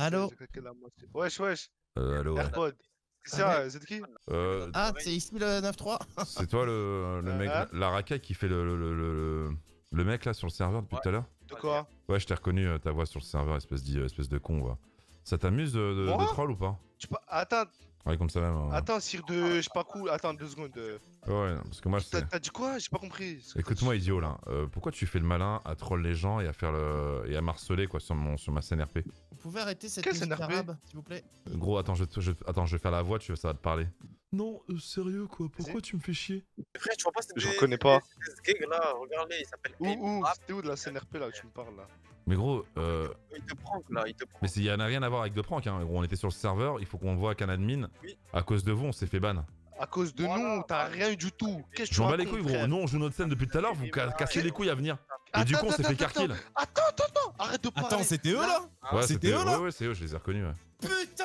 Allô? Wesh, wesh. Allô, ouais. AirPod. C'est ça, c'est qui? Ah, c'est ici le 9-3. C'est toi le mec, la racaille qui fait le mec là sur le serveur depuis tout à l'heure? De quoi? Ouais, je t'ai reconnu ta voix sur le serveur, espèce de con, va. Ça t'amuse de troll ou pas? Attends, Ouais, comme ça même. attends, sire de. Je sais pas cool. Attends, 2 secondes. Ouais, parce que moi, T'as dit quoi? J'ai pas compris. Écoute-moi, idiot là. Pourquoi tu fais le malin à troll les gens et à faire et à marceler quoi sur ma scène RP? Vous pouvez arrêter cette Quelle musique scène RP? arabe, s'il vous plaît? Gros, attends, attends, je vais faire la voix, ça va te parler. Non, sérieux quoi, pourquoi tu me fais chier? Frère, tu vois pas, Je reconnais pas. ce gang là, regarde-les, il s'appelle Où? C'était où de la scène RP là que tu me parles là? Mais gros, Il te prank là, il te prank. mais il y en a rien à voir avec de prank, hein. Gros, on était sur le serveur, il faut qu'on le voit qu'un admin. Oui. À cause de vous, on s'est fait ban. À cause de nous, t'as rien eu du tout. Qu'est-ce que tu Je m'en bats racontes, les couilles, gros. frère? Nous, on joue notre scène depuis tout à l'heure, vous cassez les couilles à venir. Et du coup, on s'est fait carkill. Attends, arrête de parler. Attends, c'était eux là? Ouais, c'était eux là? Ouais, c'est eux, je les ai reconnus, ouais. Putain!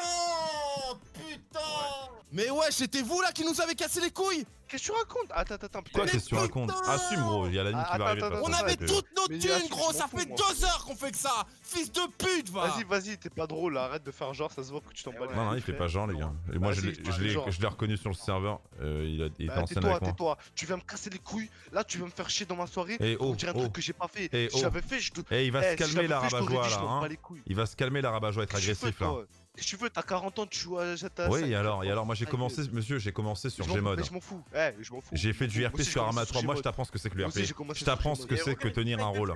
Mais ouais, c'était vous là qui nous avez cassé les couilles! Qu'est-ce que tu racontes? Attends, Quoi, putain. qu'est-ce que tu racontes? Assume, gros, il y a la nuit qui va arriver. de toute Attends, façon, On avait ça va être- toutes nos Mais thunes, assume, gros! je Ça m'en fous, fait moi. 2 heures qu'on fait que ça! Fils de pute, va! Vas-y, t'es pas drôle là, arrête de faire genre, ça se voit que tu t'en bats les Non, couilles, il fait frère. pas genre, les gars. Et moi, je Vas-y, tu fais genre. l'ai reconnu sur le serveur. Il était Bah, en scène avec moi. tais-toi, tu viens me casser les couilles, là tu viens me faire chier dans ma soirée, Eh, pour oh, me dire un oh. truc que j'ai pas fait. Eh, Si oh. j'avais fait, je te. Eh, il va se si calmer j'avais la fait, je t'aurais rabat-joie dit, je là, m'en bats hein. les couilles. Il va se calmer la rabat-joie, être Qu'est-ce que tu agressif veux, là. toi Qu'est-ce que tu veux, t'as 40 ans, tu joues à GTA 5. Oui, et alors, moi j'ai commencé, monsieur, j'ai commencé sur Gmod. Mais je m'en fous, je m'en fous. J'ai fait du Moi RP aussi, j'ai sur commencé Arma sur 3. Moi, je Gmod. t'apprends ce que c'est que le Moi aussi, RP. j'ai commencé Je sur t'apprends ce Gmod. que c'est que tenir un rôle.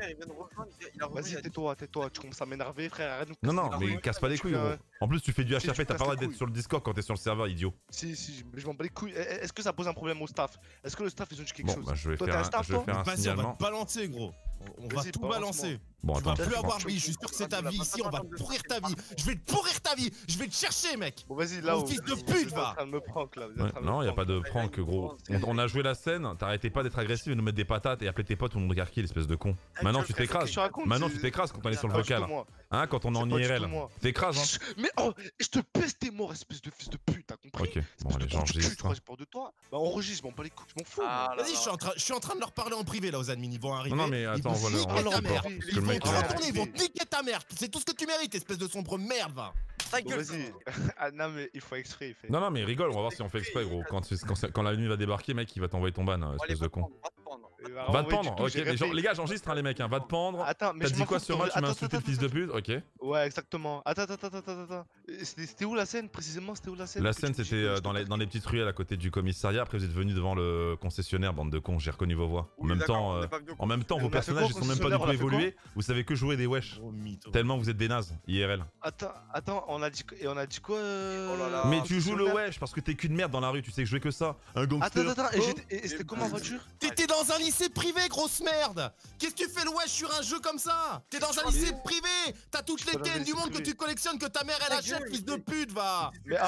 Vas-y, tais-toi, tu commences à m'énerver, frère, arrête de me Non, casser non, les mais couilles. casse pas les couilles, Tu gros. fais, En plus, tu fais du tu HRP, t'as casses pas le droit les d'être couilles. sur le Discord quand t'es sur le serveur, idiot. Si, mais je m'en bats les couilles. Est-ce que ça pose un problème au staff? Est-ce que le staff ils ont dit quelque Bon, chose? bah, je vais Toi, t'es faire un staff, je vais toi faire un Vas-y, on va signalement. te balancer, gros. On va Vas-y, tout balance-moi. balancer. Bon, Tu vas attends. plus bon. avoir vie, je suis sûr que c'est ta vie ici, on va pourrir ta vie. Je vais te pourrir ta vie, je vais te chercher, mec. Bon, vas-y, là Mon où. fils de vous pute, êtes va. en train de me prank là. vous êtes Ouais, en train de non, me y a pas de prank. prank, gros. On a joué la scène, t'arrêtais pas d'être agressif et de nous mettre des patates et appeler tes potes ou nous regarder, espèce de con. Maintenant, tu t'écrases. Qu'est-ce que tu racontes? Maintenant, tu t'écrases quand on est sur le vocal. Moi. Hein, quand on est en C'est pas du IRL. tout moi. T'écrases, hein. Mais oh, je te pèse tes morts, espèce de fils de pute, t'as compris? Ok, bon, Espèce de allez, trou du cul, j'enregistre. tu crois que j'ai peur de toi? Bah enregistre, je m'en bats les couilles, je m'en fous. Ah, moi. Vas-y, je suis en train de leur parler en privé là aux admins, ils vont arriver. Non, mais ils attends, vont voilà, niquer on va ta pas mère. parce que Ils le vont mec, te il a- retourner, ils vont te niquer ta mère. C'est tout ce que tu mérites, espèce de sombre merde, va. Ta Bon, gueule. vas-y. Ah non, mais il faut exprès, il fait. Non, non, mais rigole, on va voir si on fait exprès, gros. Quand la nuit va débarquer, mec, il va t'envoyer ton ban, Allez, espèce de con. va te prendre. Il Va te renvoyer pendre, du coup, ok. j'ai Les, gens, répé. les gars, j'enregistre, hein, les mecs, hein. Va te pendre. Attends, mais T'as je dit m'en quoi fous, sur moi? Tu m'as attends, insulté le attends, fils de pute, ok. Ouais, exactement. Attends. C'était où la scène précisément? C'était où la scène? La scène, c'était dans les petites ruelles à côté du commissariat. Après, vous êtes venus devant le concessionnaire, bande de cons. J'ai reconnu vos voix. En Oui, même d'accord, temps, on est pas venu au vos On a fait personnages, quoi, ils sont même pas concessionnaire, du on tout a fait quoi? évolués. Vous savez que jouer des wesh. Gros mytho. Tellement vous êtes des nazes, IRL. Attends, on a dit quoi Oh là là. Mais tu joues le concessionnaire? wesh parce que t'es qu'une merde dans la rue. Tu sais que jouer que ça. Un gangster. Attends, Oh. et c'était comment en voiture? T'étais dans un lycée privé, grosse merde. Qu'est-ce que tu fais le wesh sur un jeu comme ça? T'es dans un lycée privé. T'as toutes Je les suis pas dans un TN du lycée monde que privé. tu collectionnes, que ta mère elle Ta achète, gueule, fils de mais- pute, va. Mais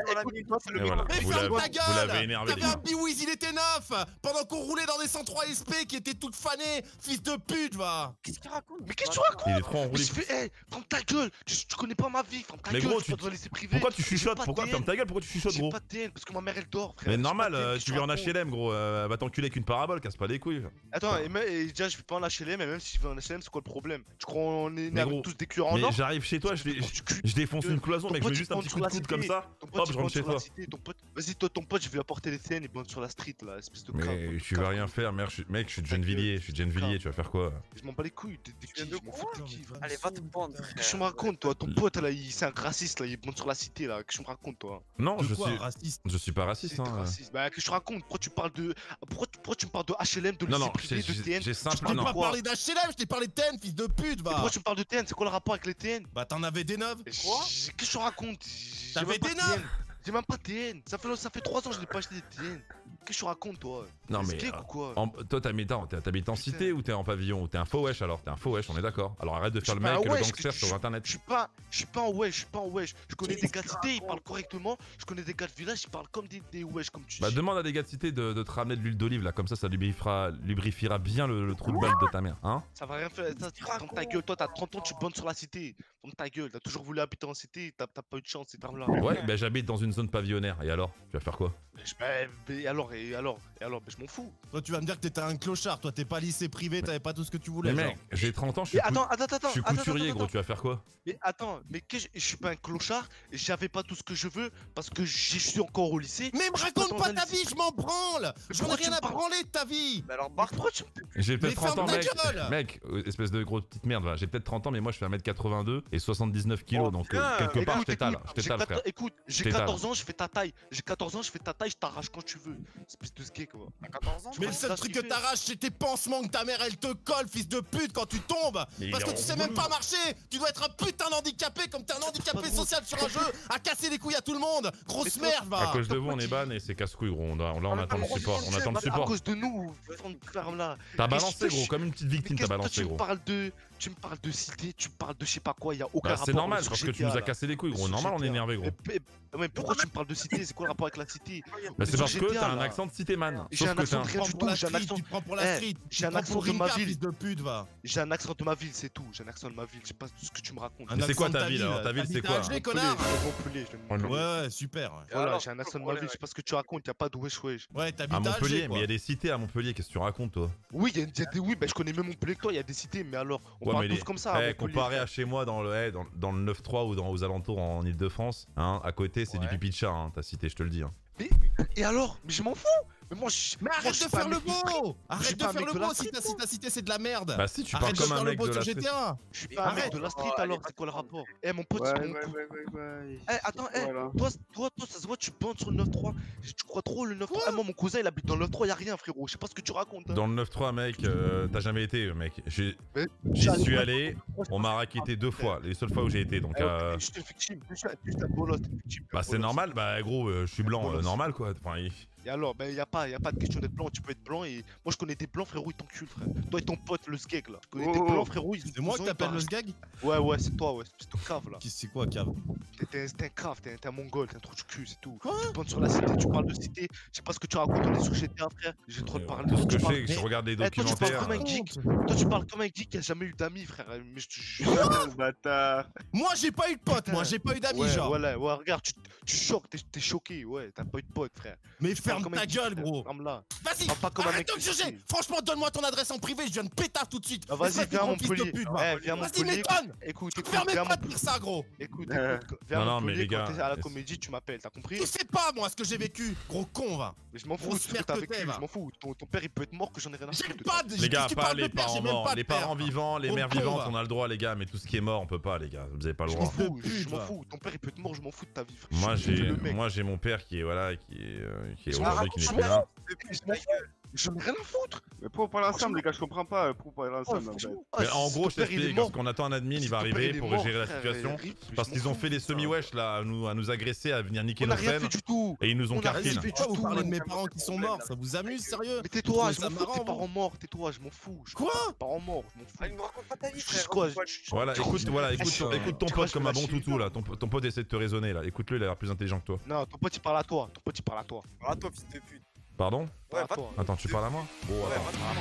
Et voilà. Mais Vous ferme ta l'avez gueule. énervé, les T'avais un gars. Biwiz, il était neuf. Pendant qu'on roulait dans des 103 SP qui étaient toutes fanées, fils de pute, va. Qu'est-ce qu'il raconte? Mais qu'est-ce que tu racontes? Il est trop Mais enroulé. je fais, hey, ferme ta gueule! Tu connais pas ma vie, ferme ta Mais gueule! gros, je suis pas dans le lycée privé! Pourquoi tu J'ai chuchotes? pas de Pourquoi TN. ferme ta gueule? Pourquoi tu chuchotes, J'ai gros? pas de TN parce que ma mère elle dort, frère! Mais J'ai normal, pas de TN, tu vis en racontes? HLM, gros. Va t'enculer avec une parabole, casse pas les couilles. Attends, et déjà je vais pas en HLM, mais même si je vais en HLM, c'est quoi le problème? Tu crois on est Mais né gros, avec tous des cuirs en Mais or? j'arrive chez toi, je défonce une cloison, Ton mec. Je pote, mets il juste un bande petit sur coup de la coude cité. comme ça. Ton pote, Hop, il je rentre bande chez sur la toi. cité, ton pote... Vas-y, toi, ton pote, je vais lui apporter les TN, il bande sur la street là, espèce de crabe. Mais tu vas rien faire, mec. Je suis de Gennevilliers. Tu vas faire quoi? Je m'en bats les couilles, t'es qui? Je m'en fous de qui? Allez, va te prendre. Qu'est-ce que tu me racontes, toi? Ton pote là, c'est un raciste là, il monte sur la cité là. Qu'est-ce que tu me racontes, toi? Non, De quoi, raciste? je suis pas raciste, C'est hein. raciste. Bah, qu'est-ce que tu racontes? Pourquoi tu parles de. Pourquoi tu me parles de HLM, de Non, lycée non, privé, de TN? j'ai Je simple. t'ai Non, pas Quoi parlé d'HLM, je t'ai parlé de TN, fils de pute, Et va. pourquoi tu me parles de TN? C'est quoi le rapport avec les TN? Bah t'en avais des neuves. Quoi? Qu'est-ce que tu racontes? J'ai T'avais même pas des de neufs? TN. J'ai même pas de TN. Ça fait 3 ans que je n'ai pas acheté des TN. Qu'est-ce que tu racontes, toi? non, mais. Explique ou quoi? Toi, t'habites en cité ou t'es en pavillon ou t'es un faux wesh alors? T'es un faux wesh, on est d'accord. Alors arrête de faire le suis pas mec, un le wesh, gangster sur internet. Je suis pas en wesh, Je connais des gars de cité, ils parlent correctement. Je connais des gars de village, ils parlent comme des wesh, comme tu Bah dis. demande à des gars de cité de te ramener de l'huile d'olive là, comme ça lubrifiera bien le trou de balle de ta mère, hein? Ça va rien faire. Ferme ta gueule, toi, t'as 30 ans, tu bandes sur la cité. Ferme ta gueule, t'as toujours voulu habiter en cité, t'as pas eu de chance, ces termes-là. Ouais, bah j'habite dans une zone pavillonnaire, et alors? Tu vas faire quoi? Et alors, je m'en fous. Toi, tu vas me dire que t'étais un clochard. Toi, t'es pas lycée privé, t'avais pas tout ce que tu voulais. Mais genre. mec, j'ai 30 ans, je suis, Mais attends, je suis couturier, gros, tu vas faire quoi? Mais attends, mais que je suis pas un clochard et j'avais pas tout ce que je veux parce que je suis encore au lycée. Mais me Je suis raconte dans pas un ta lycée. vie, je m'en branle. J'en ai pourquoi tu rien me à parles branler de ta vie. Mais alors, Mais barre-toi. pourquoi tu J'ai peut-être Mais 30 ans, ferme mec. ta gueule. Mec, espèce de grosse petite merde, va. J'ai peut-être 30 ans, mais moi je fais 1m82 et 79 kilos, Oh, donc putain. quelque part je t'étale, j'ai frère. Écoute, j'ai T'étales. 14 ans, je fais ta taille. J'ai 14 ans, je fais ta taille, je t'arrache quand tu veux. Espèce de sgay quoi. À 14 ans, Mais Ouais, le seul ça truc se que fait. t'arraches, c'est tes pansements que ta mère elle te colle, fils de pute, quand tu tombes. Mais il Parce est que tu sais relou. même pas marcher. Tu dois être un putain d'handicapé comme t'es un handicapé drôle. social sur un jeu, à casser les couilles à tout le monde. Grosse Mais merde, À va. cause de vous, on est ban et c'est casse-couille, gros. Là, on attend le mais support. On attend le À support. cause de nous, ferme là. T'as Mais balancé, je- gros, comme une petite victime, Mais t'as qu'est-ce que balancé, tu me gros. parles de. Tu me parles de cité, tu me parles de je sais pas quoi, y a aucun Bah, rapport. c'est normal, sur parce que tu GTA, nous as là. cassé les couilles, gros. Sur Normal, on est GTA. énervé, gros. Mais pourquoi tu me parles de cité? C'est quoi le rapport avec la cité? Bah, c'est sur parce que GTA, t'as un là. accent de cité, man. J'ai Sauf un que accent t'as de Tu rien prends du pour tout, la j'ai un street, accent. tu prends pour la Eh, street. j'ai un Tu prends accent pour de ma Rinka, ville. fils de pute, va. J'ai un accent de ma ville, c'est tout. J'ai un accent de ma ville, je sais pas ce que tu me racontes. Un Mais c'est quoi accent de ta ville, alors? Ta ville, c'est quoi? Alger, connard. Montpellier, je Oh, non. Ouais, ouais, super. Ouais, Voilà, alors, j'ai un accent de ma problème ville, je sais pas ce que tu racontes, y a pas de wesh wesh. ouais t'habites À à Montpellier, Alger, mais quoi. il y a des cités à Montpellier, qu'est-ce que tu racontes, toi? Oui, oui, bah je connais même Montpellier que toi, il y a des cités, mais alors, on Ouais, parle mais tous comme ça. à Montpellier, comparé frère. à chez moi dans le 9-3 ou aux alentours en Ile-de-France, hein, à côté, c'est du Ouais. pipi de chat, hein, ta cité, je te le dis. Hein. Et alors? Mais je m'en fous. Mais moi, Mais moi, arrête je de suis pas faire un le mec de street. beau. Je suis Arrête de pas un faire mec le de la beau si street, ta cité c'est de la merde. Bah si, tu parles Arrête de comme un faire le mec beau de sur la street. GTA. Je suis pas un mec Arrête. de la street Oh, alors, allez, c'est quoi le vas-y. rapport? Eh mon pote, Ouais, mon ouais, pote. ouais. Eh attends, Voilà. toi, ça se voit, tu bandes sur le 9-3. Tu crois trop le 9-3. Eh, moi, mon cousin, il habite dans le 9-3, y'a rien, frérot. Je sais pas ce que tu racontes. Hein. Dans le 9-3, mec, t'as jamais été, mec. J'y J'allais suis pas. allé, on m'a raquetté 2 fois, les seules fois où j'ai été, donc Je te victime, je suis un bolos, t'es victime. bah c'est normal, bah gros, je suis blanc, Bolos. normal quoi. Enfin, Et alors, ben y a pas de question d'être blanc, tu peux être blanc et moi je connais des blancs frérot, ils t'enculent frère. Toi et ton pote le skeg là. Je connais des Oh. blancs frérot, ils C'est moi que t'appelles le sgag. Ouais, c'est toi, ouais, c'est ton cave là. C'est quoi, cave? T'es un cave, t'es un mongol, t'es un trou du cul, c'est tout. Quoi? Tu bandes sur la cité, tu parles de cité, je sais pas ce que tu racontes, on est sur GTA frère, j'ai trop de parler. tout ce que Tu je parles- sais, je regarde des toi, tu parles documentaires. comme un geek. Toi tu parles comme un geek qui a jamais eu d'amis frère, mais je te jure. Le bâtard. Moi j'ai pas eu de pote, moi j'ai pas eu d'amis, Ouais, genre. ouais, regarde, tu choques, t'es choqué, ouais, t'as pas eu de pote frère. Mais ferme Comme un ta geek, gueule, frère, gros. ferme-la. Vas-y, Parle pas comme un arrête mec de me juger. cité. Franchement, donne-moi ton adresse en privé, je viens de pétard tout de suite. Ah, vas-y, Espèce de viens à gros fils de Montpellier. pute, va. Eh, viens à Vas-y, Montpellier. m'étonne. Écoute, Tu permets viens à pas de Montpellier. dire ça, gros. Écoute, Euh. viens à Non, non, mais Montpellier, les gars, quand t'es à la est-ce- comédie, tu m'appelles, t'as compris? Tu sais pas, moi, ce que j'ai vécu, gros con, va. Mais je m'en fous, Grosse c'est ce que merde t'as que vécu, t'es, va. je m'en fous. Ton père, il peut être mort que j'en ai rien à J'ai foutre. pas de. Les gars, qu'est-ce que tu pas parles de les père, parents j'ai même morts, pas de les père. parents vivants, les Gros mères con, vivantes, va. on a le droit, les gars, mais tout ce qui est mort, on peut pas, les gars, vous avez pas le Je droit. m'en fous, Fils de je m'en pute, fous. Ton père, il peut être mort, je m'en fous de ta vie, frère. Moi Je suis j'ai le mec. mon père qui est voilà qui est Je aujourd'hui qui n'est m'en plus là. J'en ai rien à foutre. Mais pourquoi on parle ensemble, les gars? Je comprends pas. Pourquoi on parle ensemble en fait? Franchement, Mais si en ton gros, je père, il est t'explique, mort, parce qu'on attend un admin, si il va ton père, arriver il est pour mort, gérer la frère, situation. rip, Parce je qu'ils m'en ont fous, fait des putain. semi-wesh là, à nous agresser, à venir niquer On a nos rien scènes. fait du tout. Et ils nous ont On a rien carqué. fait. Pourquoi vous tout, parlez de ouais. mes parents qui sont morts? Ça vous amuse, sérieux? Mais tais-toi, trouvez je ça m'en fous de marrant, tes parents morts, tais-toi, je m'en fous. Quoi? Tes parents morts, je m'en fous. Ah, il me raconte pas ta vie, Je frère. dis quoi, Voilà, écoute Ah, ton tu pote vois, je comme fais un la bon chine. toutou là. Ton pote essaie de te raisonner là. Écoute-le, il a l'air plus intelligent que toi. Non, ton pote il parle à toi. Ton pote il parle à toi. Ah, toi, fils de pute. Pardon? Ouais, à va toi. Attends, tu parles à moi? Bon, Ouais, attends. va te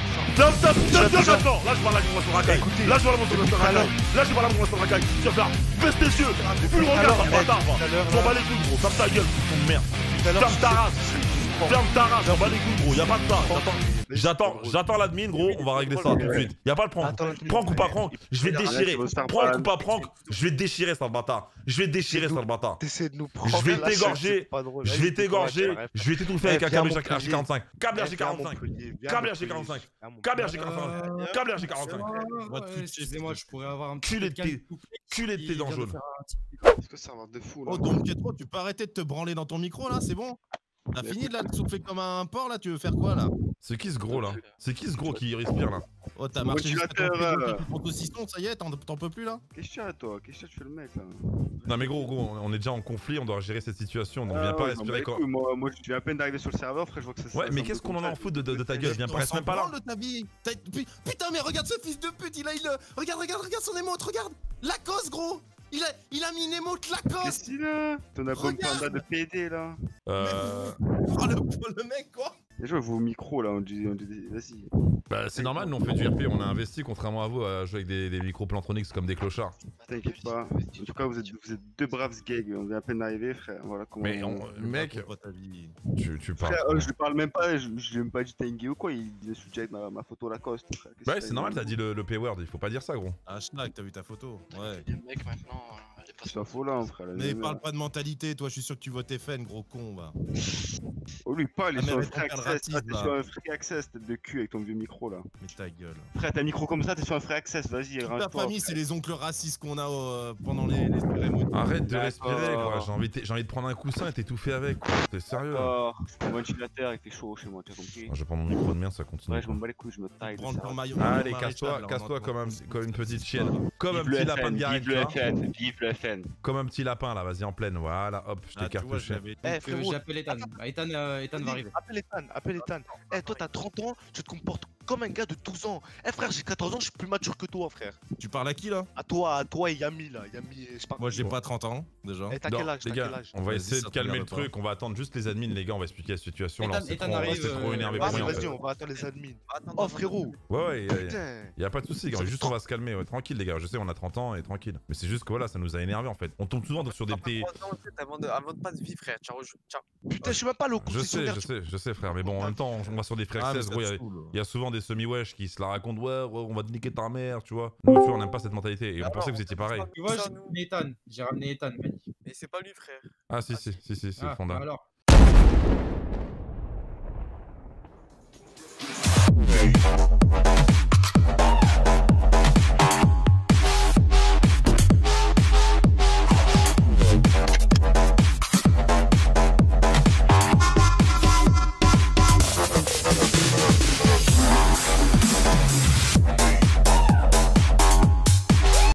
Là je parle à mon racaille. Écoutez, Là je parle à mon racaille. Là je parle à mon racaille. Tu vas faire baisse tes yeux. Plus le regard, sale bâtard. J'en bats les couilles gros. Ferme ta gueule, ton merde. Ferme ta race. Ferme ta race, j'en bats les couilles gros. Y'a pas de ça. J'attends l'admin gros, on va régler ça tout de suite. Y'a pas le prank. Prank ou pas prank, je vais te déchirer. Prank ou pas prank, je vais te déchirer sale bâtard. Je vais te déchirer sale bâtard. T'essaies de nous prendre. Je vais là, t'égorger. c'est pas drôle. Je vais t'égorger, je vais t'étouffer avec un câble H45. Câble Viens à H45. Montpellier, viens à Câble Montpellier. H45. Viens à Montpellier. Câble H45. Câble H45. Excusez-moi, je pourrais avoir un petit Culé de quelqu'un tes- qui coupe culé de tes dents vient de jaunes. faire un petit- Est-ce que ça va de fou là? Oh, donc Pietro, tu peux arrêter de te branler dans ton micro là, c'est bon? T'as fini de là de souffler comme un porc là, tu veux faire quoi là? C'est qui ce gros là? C'est qui ce gros qui respire là? Oh, t'as marché jusqu'à ton Ventilateur, frigo, ton saucisson, ça y est, t'en peux plus là? Qu'est-ce qu'il y a toi? Qu'est-ce que tu fais le mec là? Non mais gros, on est déjà en conflit, on doit gérer cette situation, donc viens Ah pas ouais, respirer bah, quoi. écoute, moi je viens à peine d'arriver sur le serveur, frère, je vois que ça. Ouais, ça mais me qu'est-ce qu'on en a comprend. en fout de ta gueule? Viens, On reste s'en même pas là. branle de ta vie. Putain, mais regarde ce fils de pute, il a regarde son émote, regarde! Lacoste, gros! Il a mis une émote Qu'est-ce Lacoste! qu'il a? Ton album Regarde. panda de PD là. Euh... Oh, le mec, quoi! Les gens, vos micros là, on dit vas-y. Bah, c'est normal, nous on fait du RP, on a investi, contrairement à vous, à jouer avec des micros Plantronics comme des clochards. T'inquiète pas. En tout cas, vous êtes deux braves gags. On vient à peine d'arriver, frère. Voilà comment. Mais mec, tu parles. Frère, je lui parle même pas, je lui ai même pas dit t'es un gay ou quoi. Il insulte direct ma photo Lacoste. Frère. Ouais, c'est normal, t'as dit le P-word, il faut pas dire ça, gros. Ah, Schnack, t'as vu ta photo? Ouais. Les mecs maintenant, elle est pas C'est un faux là, frère. Mais parle pas de mentalité, toi, je suis sûr que tu votes FN, gros con, va. Oh, lui, pas, il est Ah, sur mais un free arrête ton access. racisme, T'es là. sur un free access, tête de cul avec ton vieux micro là. Mais ta gueule. Frère, t'as un micro comme ça, t'es sur un free access, vas-y, Toute ta range-toi. famille, c'est les oncles racistes qu'on a pendant les cérémonies. Arrête de D'accord. respirer, quoi. J'ai envie de prendre un coussin et t'étouffer avec, quoi. T'es sérieux là? Oh, mon ventilateur, il fait chaud chez moi, t'as compris? Ah, je vais prendre mon micro de merde, ça continue. Ouais, je m'en bats les couilles, je me taille. de Prends ça. ton maillot. Allez, maillot casse-toi maréchal, là, comme une petite chienne. Comme un Vive le petit lapin FN, de Garenne, vive tu le vois. FN, vive le FN. Comme un petit lapin là, vas-y en pleine, voilà, hop, je t'ai Ah, tu vois, je cartouché. l'avais- Eh frérot, J'appelle Ethan. Bah, Ethan va arriver. Appelle Ethan. Eh, toi, t'as 30 ans, tu te comportes comme un gars de 12 ans. Eh, frère, j'ai 14 ans, je suis plus mature que toi, frère. Tu parles à qui là? À toi et Yami, là. Yami, je sais pas. Moi j'ai Bon. pas 30 ans déjà. Eh, t'as Non, quel âge? les T'as gars, quel âge? on va Vas-y, essayer ça de te calmer le regarde pas. truc, on va attendre juste les admins, les gars, on va expliquer la situation. Là, Ethan, c'est Ethan trop, arrive, c'est trop énervé pour Vas-y, rien. en vas-y, fait. on va attendre les admins. Attends, Oh, frérot. Ouais, Putain. y a pas de soucis, gars, juste on va se calmer, ouais, tranquille les gars, je sais, on a 30 ans et tranquille. Mais c'est juste que voilà, ça nous a énervé en fait. On tombe souvent sur des petits. Avant de pas de vie, frère. Ciao. Putain, je suis même pas le Je sais, concessionnaire. je sais, frère, mais bon, en même temps, on va sur des frères Ah, mais 16, ça gros, te y saoule. a souvent des semi-wesh qui se la racontent, ouais, on va te niquer ta mère, tu vois. Nous, tu vois, on n'aime pas cette mentalité et on pensait que vous étiez pareil. Tu vois, j'ai ramené Ethan, Mani. Mais c'est pas lui, frère. Ah, si, Ah, Fonda. alors.